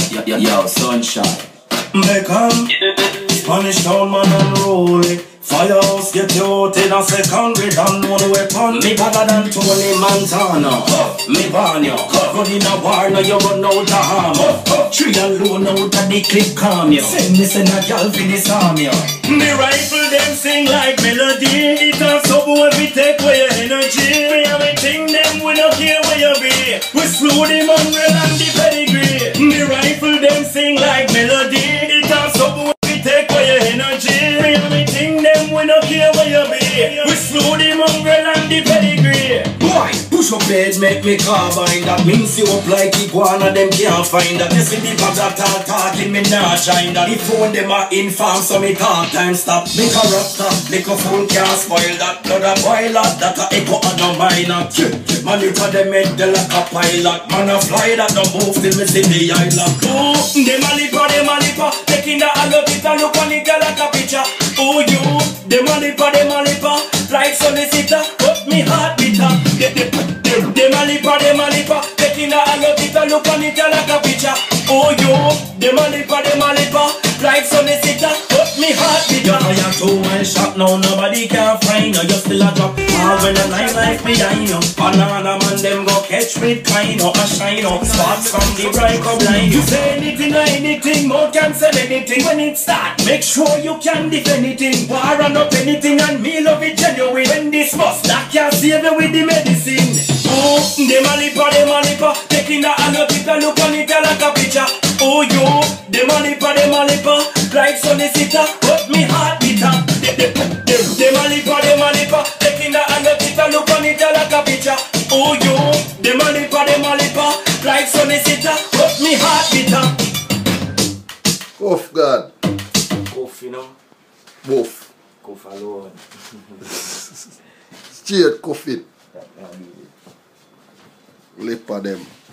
Yo, sunshine. Beckham, Spanish town man unruly. Firehouse get you out in a second. We don't know the weapon. Me better than Tony Montana. Me ban you. Run in a war now you run out the harm. Tree alone out of the clip calm you. Send me send a girl for this arm you. Me rifle them sing like melody. It a sub when we take away your energy. We everything them we don't care where you be. We slew the mongrel and the pedigree. Me rifle them sing like melody. It a sub when we take away your energy. We everything them we don't care where you be. We slew the mongrel and the pedigree. Boy, push up edge make me carbine. That means you up like iguana, them can't find that. You see the pattern talking, me not shine that. The phone them are inform, so me talk time stop. Me character, make a fool can't spoil that. Not a boiler, that a echo and no minor. Man, it a them head the like a pilot. Man a fly that no move till me see the island. Oh, them a lipa, taking the alobita, look on it like a picture. Oh, you, them a lipa, like solicitor, but me heart bitter. Them a lipa, taking the alobita, look on it like a picture. Oh, you, them a lipa, like solicitor, but me heart bitter. You're too well shot now, nobody can find you. You still a drop, all when the night life behind you. Banana man, them go catch with kind of a shine up. Sparks from the bright up line. You say anything or anything, more can say anything. When it start, make sure you can defend anything. War and up anything, and me love it genuine. When this must, that can save you with the medicine. Oh, them a lipa, taking the alobita, look on it like a picture. Oh, you, them a lipa, like solicitor, but me heart bitter. Them a lipa, taking the alobita, look on it like a picture. Oh, you, them a lipa, like solicitor, but me heart bitter. Cough, God. Cough, you know. Woof. Cough alone. Straight cough it. Lip of them.